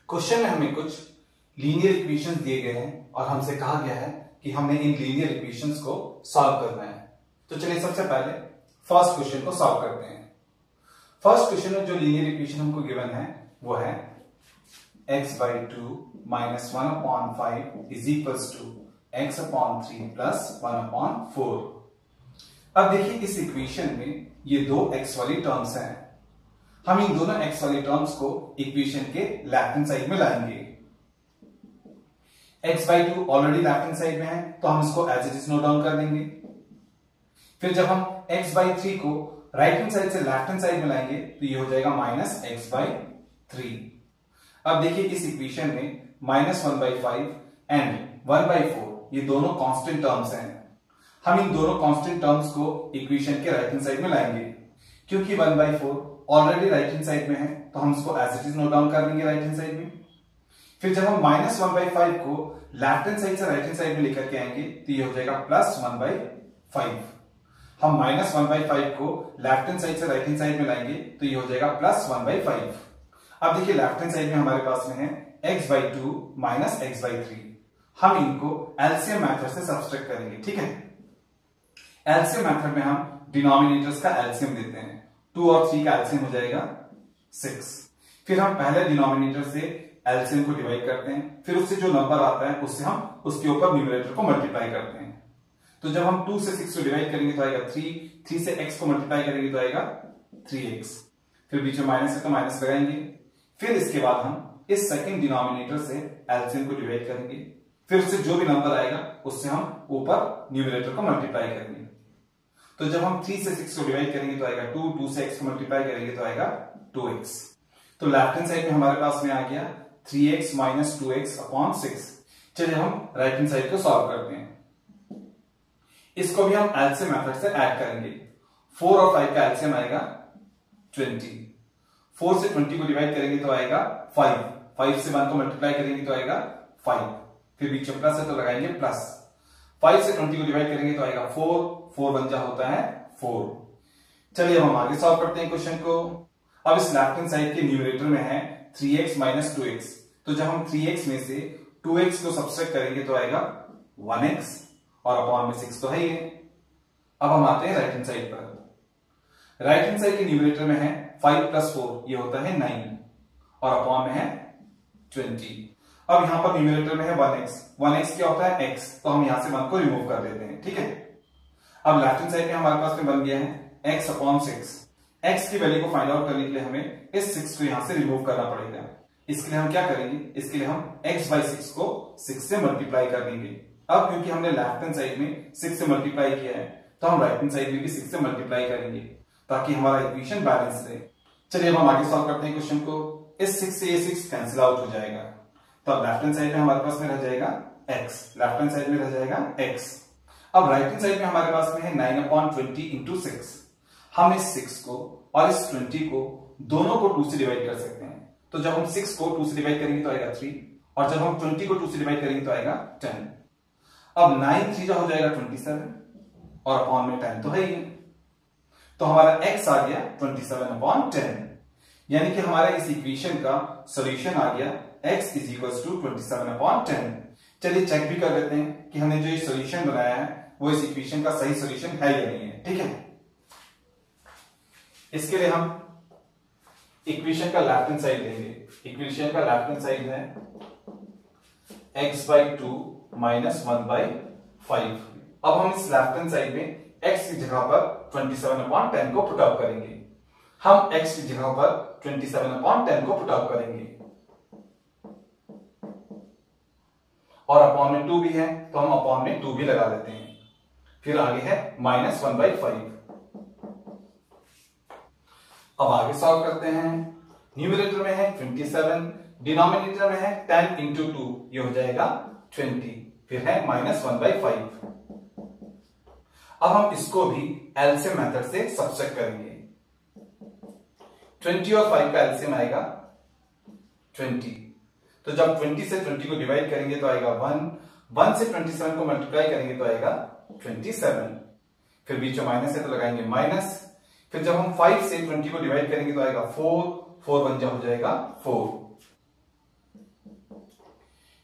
Question में हमें कुछ लीनियर इक्वेशंस दिए गए हैं और हमसे कहा गया है कि हमने इन लीनियर इक्वेशंस को सॉल्व करना है। तो चलिए सबसे पहले फर्स्ट क्वेश्चन को सॉल्व करते हैं। फर्स्ट क्वेश्चन में जो लीनियर इक्वेशन हमको गिवन है वो है x/2 minus 1/5 is equals to x/3 plus 1/4। अब देखिए इस इक्वेशन में ये दो x वाली टर्म्स हैं। हम इन दोनों x वाली टर्म्स को इक्वेशन के लेफ्ट हैंड साइड में लाएंगे। x/2 already left hand side में है तो हम इसको as it is note down कर देंगे। फिर जब हम x/3 को राइट हैंड साइड से लेफ्ट हैंड साइड में लाएंगे तो ये हो जाएगा -x/3। अब देखिए इस इक्वेशन में -1/5 एंड 1/4 ये दोनों कांस्टेंट टर्म्स हैं। हम इन दोनों कांस्टेंट टर्म्स को इक्वेशन के राइट हैंड साइड में लाएंगे। क्योंकि 1/4 ऑलरेडी राइट हैंड साइड में है तो हम इसको as it is note down कर देंगे राइट हैंड साइड में। फिर जब हम -1/5 को लेफ्ट हैंड साइड से राइट हैंड साइड में लेकर के आएंगे तो ये हो जाएगा +1/5। हम -1/5 को लेफ्ट हैंड साइड से राइट हैंड साइड में लाएंगे तो ये हो जाएगा +1/5। अब देखिए लेफ्ट हैंड साइड में हमारे पास में है x/2 माइनस x/3। हम इनको एलसीएम मेथड से सब्सट्रैक्ट करेंगे। ठीक है, एलसीएम मेथड में हम डिनोमिनेटर्स का एलसीएम देते हैं। 2 और 3 का एलसीएम हो जाएगा 6। फिर हम पहले डिनोमिनेटर से एलसीएम को डिवाइड करते हैं, फिर उससे जो नंबर आता है उससे हम उसके ऊपर न्यूमरेटर को मल्टीप्लाई करते हैं। तो जब हम 2 से 6 को डिवाइड करेंगे तो आएगा 3, 3 से x को मल्टीप्लाई करेंगे तो आएगा 3x। फिर बीच में माइनस है तो माइनस लगाएंगे। फिर इसके बाद हम इस सेकंड डिनोमिनेटर से एलसीएम को डिवाइड करेंगे, फिर उससे जो भी नंबर आएगा उससे हम ऊपर न्यूमरेटर को मल्टीप्लाई करेंगे। तो जब हम 3 से 6 को डिवाइड करेंगे तो आएगा 2, 2 से x को मल्टीप्लाई करेंगे तो आएगा 2x। तो लेफ्ट हैंड साइड में हमारे पास में आ गया 3x माइनस 2x अपॉन 6। चलिए हम राइट हैंड साइड को सॉल्व करते हैं। इसको भी हम एलसीएम मेथड से ऐड करेंगे। 4 और 5 का एलसीएम आएगा 20। 4 से 20 को डिवाइड करेंगे तो आएगा 5, 5 से 1 को मल्टीप्लाई करेंगे तो आएगा 5, फिर बीच में प्लस है तो लगाएंगे प्लस। 5 से 20 को डिवाइड करेंगे तो आएगा 4, 4 1 जा होता है 4। चलिए अब हम आगे सॉल्व करते हैं क्वेश्चन को। अब इस लेफ्ट हैंड साइड के न्यूमरेटर में है 3x माइनस 2x, तो जब हम 3x में से 2x को सब्सट्रैक्ट करेंगे तो आएगा 1x और अपॉन में 6 तो है ही है। अब हम आते हैं राइट हैंड साइड पर। राइट हैंड साइड के न्यूमरेटर में है 5 + 4 ये होता है 9 और अपॉन में है 20। अब यहां पर न्यूमरेटर में है 1x, 1x क्या होता है x, तो हम यहां से 1 को रिमूव कर देते हैं। ठीक है, अब लेफ्ट हैंड साइड में हमारे पास में बन गया है x अपॉन 6। x की वैल्यू को फाइंड आउट करने के लिए हमें इस 6 को यहां से रिमूव करना पड़ेगा। इसके लिए हम क्या करेंगे, इसके लिए हम x/6 को 6 से मल्टीप्लाई कर देंगे। अब क्योंकि हमने लेफ्ट हैंड साइड में 6 से मल्टीप्लाई किया है तो हम राइट हैंड साइड में भी 6 से मल्टीप्लाई करेंगे ताकि हमारा इक्वेशन बैलेंस रहे। चलिए अब हम आगे सॉल्व करते हैं क्वेश्चन को। इस 6 से ये 6 कैंसिल आउट हो जाएगा, तो अब लेफ्ट हैंड साइड में हमारे पास में रह जाएगा x, लेफ्ट हैंड साइड में रह जाएगा x। अब राइट हैंड साइड में हमारे पास में है 9/20 इंटू 6। हम इस 6 को और इस 20 को दोनों को 2 से डिवाइड कर सकते हैं। तो जब हम 6 को 2 से डिवाइड करेंगे तो आएगा 3 और जब हम 20 को 2 से डिवाइड करेंगे तो आएगा 10। अब 9 3 हो जाएगा 27 और अपॉन में 10 तो है ही। तो हमारा x आ गया 27/10, यानी कि हमारे इस इक्वेशन का सॉल्यूशन आ गया x = 27/10। चलिए चेक भी कर लेते हैं कि हमने जो ये सॉल्यूशन बनाया है वो इस इक्वेशन का सही सॉल्यूशन है या नहीं है। ठीक है, इसके लिए हम इक्वेशन का लेफ्ट हैंड साइड लेंगे। इक्वेशन का लेफ्ट हैंड साइड है x/2 माइनस 1/5। अब हम इस लेफ्ट हैंड साइड में x की जगह पर 27/10 को पुट अप करेंगे। हम x की जगह पर 27/10 को पुट अप करेंगे और अपॉन में 2 भी है तो हम अपॉन में 2 भी लगा देते हैं। फिर आगे है -1/5। अब आगे सॉल्व करते हैं। न्यूमरेटर में है 27, डिनोमिनेटर में है 10 इंटू 2 ये हो जाएगा 20, फिर है -1/5। अब हम इसको भी एलसीएम मेथड से सब्सट्रैक्ट करेंगे। 20 और 5 का एलसीएम आएगा 20। तो जब 20 से 20 को डिवाइड करेंगे तो आएगा 1, 1 से 27 को मल्टीप्लाई करेंगे तो आएगा 27, फिर बीच में माइनस है तो लगाएंगे माइनस। फिर जब हम 5 से 20 को डिवाइड करेंगे तो आएगा 4, 4 1 जा हो जाएगा 4।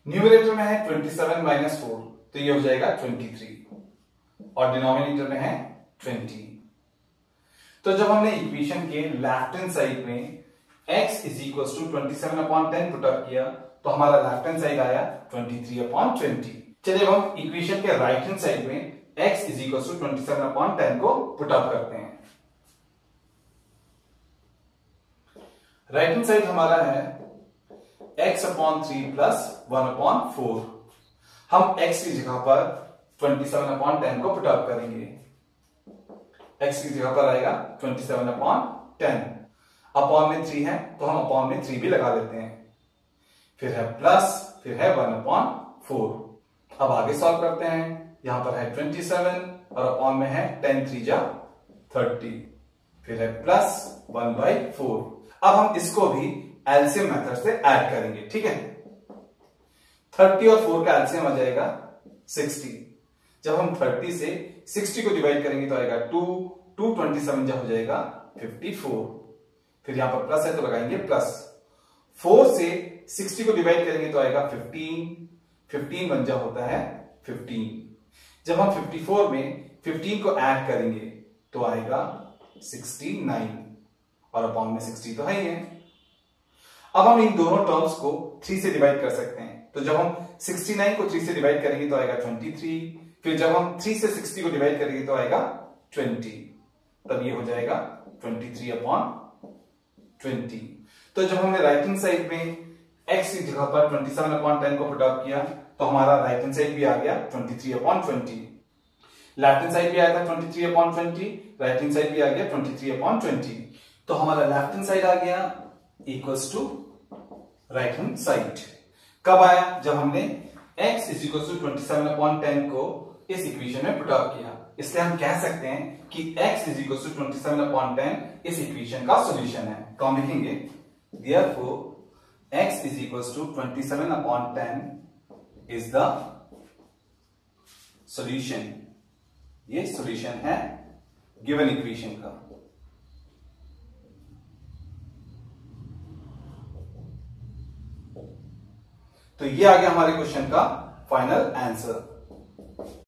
न्यूमरेटर में है 27 माइनस 4, तो ये हो जाएगा 23 और डिनोमिनेटर में है 20। तो जब हमने इक्वेशन के लेफ्ट हैंड साइड में x is equal to 27/10 put up किया तो हमारा लेफ्ट हैंड साइड आया 23/20। चलिए अब हम इक्वेशन के राइट हैंड साइड में x इज इक्वल टू 27/10 को पुट अप करते हैं। राइट हैंड साइड हमारा है x/3 प्लस 1/4। हम x की जगह पर 27/10 को पुट अप करेंगे। x की जगह पर आएगा 27/10, अपॉन में 3 है तो हम अपॉन में 3 भी लगा लेते हैं, फिर है प्लस, फिर है 1/4। अब आगे सॉल्व करते हैं। यहां पर है 27 और अपॉन में है 10 3 जा 30, फिर है प्लस 1/4। अब हम इसको भी एलसीएम मेथड से ऐड करेंगे, ठीक है। 30 और 4 का एलसीएम आ जाएगा 60। जब हम 30 से 60 को डिवाइड करेंगे तो आएगा 2 27 जब हो जाएगा 54, फिर यहां पर प्लस है तो लगाएंगे प्लस। 4 से 60 को डिवाइड करेंगे तो आएगा 15 1 जब होता है 15। जब हम 54 में 15 को ऐड करेंगे तो आएगा 69 और अपॉन में 60 तो है ही है। अब हम इन दोनों टर्म्स को 3 से डिवाइड कर सकते हैं, तो जब हम 69 को 3 से डिवाइड करेंगे तो आएगा 23, फिर जब हम 3 से 60 को डिवाइड करेंगे तो आएगा 20, तब ये हो जाएगा 23/20। तो जब हमने राइट हैंड साइड में x की जगह पर 27/10 को पुट अप किया तो हमारा राइट हैंड साइड भी आ गया 23/20। लेफ्ट हैंड साइड भी आया था 23/20, राइट हैंड साइड भी आ गया 23/20। तो हमारा लेफ्ट हैंड साइड आ गया equals to right hand side. कब आया? जब हमने x इज इक्वल टू 27/10 को इस इक्वेशन में पुट अप किया। इसलिए हम कह सकते हैं कि x इज इक्वल टू 27/10 इस इक्वेशन का सॉल्यूशन है। तो हम लिखेंगे therefore x is equal to 27/10 is the solution. ये सॉल्यूशन है गिवन इक्वेशन का। तो ये आ गया हमारे क्वेश्चन का फाइनल आंसर।